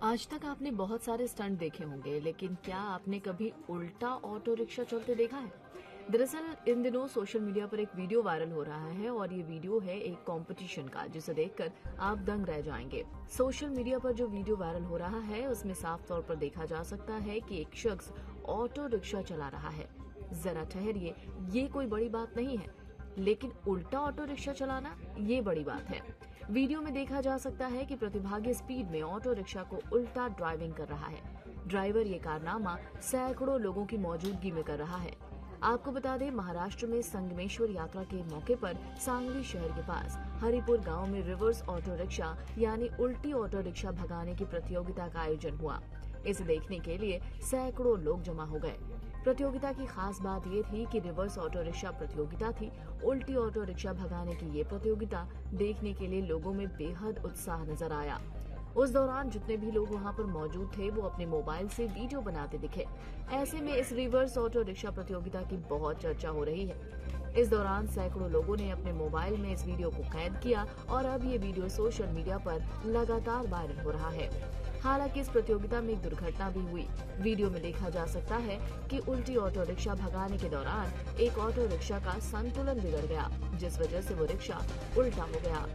आज तक आपने बहुत सारे स्टंट देखे होंगे, लेकिन क्या आपने कभी उल्टा ऑटो रिक्शा चलते देखा है? दरअसल इन दिनों सोशल मीडिया पर एक वीडियो वायरल हो रहा है और ये वीडियो है एक कंपटीशन का, जिसे देखकर आप दंग रह जाएंगे। सोशल मीडिया पर जो वीडियो वायरल हो रहा है उसमें साफ तौर पर देखा जा सकता है कि एक शख्स ऑटो रिक्शा चला रहा है। जरा ठहरिए, ये कोई बड़ी बात नहीं है, लेकिन उल्टा ऑटो रिक्शा चलाना ये बड़ी बात है। वीडियो में देखा जा सकता है कि प्रतिभागी स्पीड में ऑटो रिक्शा को उल्टा ड्राइविंग कर रहा है। ड्राइवर ये कारनामा सैकड़ों लोगों की मौजूदगी में कर रहा है। आपको बता दें, महाराष्ट्र में संगमेश्वर यात्रा के मौके पर सांगली शहर के पास हरिपुर गांव में रिवर्स ऑटो रिक्शा यानी उल्टी ऑटो रिक्शा भगाने की प्रतियोगिता का आयोजन हुआ। इसे देखने के लिए सैकड़ों लोग जमा हो गए। प्रतियोगिता की खास बात ये थी कि रिवर्स ऑटो रिक्शा प्रतियोगिता थी। उल्टी ऑटो रिक्शा भगाने की ये प्रतियोगिता देखने के लिए लोगों में बेहद उत्साह नजर आया। उस दौरान जितने भी लोग वहां पर मौजूद थे वो अपने मोबाइल से वीडियो बनाते दिखे। ऐसे में इस रिवर्स ऑटो रिक्शा प्रतियोगिता की बहुत चर्चा हो रही है। इस दौरान सैकड़ों लोगों ने अपने मोबाइल में इस वीडियो को कैद किया और अब ये वीडियो सोशल मीडिया पर लगातार वायरल हो रहा है। हालांकि इस प्रतियोगिता में एक दुर्घटना भी हुई। वीडियो में देखा जा सकता है कि उल्टी ऑटो रिक्शा भगाने के दौरान एक ऑटो रिक्शा का संतुलन बिगड़ गया, जिस वजह से वो रिक्शा उल्टा हो गया।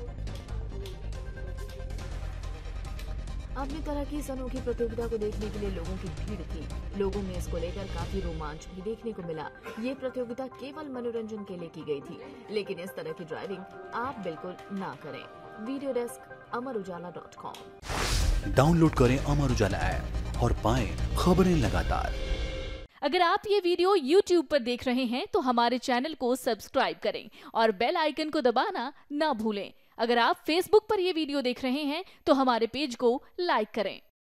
अपनी तरह की इस अनोखी प्रतियोगिता को देखने के लिए लोगों की भीड़ थी। लोगों में इसको लेकर काफी रोमांच भी देखने को मिला। ये प्रतियोगिता केवल मनोरंजन के लिए की गई थी, लेकिन इस तरह की ड्राइविंग आप बिल्कुल ना करें। Video desk amarujala.com। डाउनलोड करें अमर उजाला ऐप और पाएं खबरें लगातार। अगर आप ये वीडियो YouTube पर देख रहे हैं तो हमारे चैनल को सब्सक्राइब करें और बेल आइकन को दबाना ना भूलें। अगर आप Facebook पर ये वीडियो देख रहे हैं तो हमारे पेज को लाइक करें।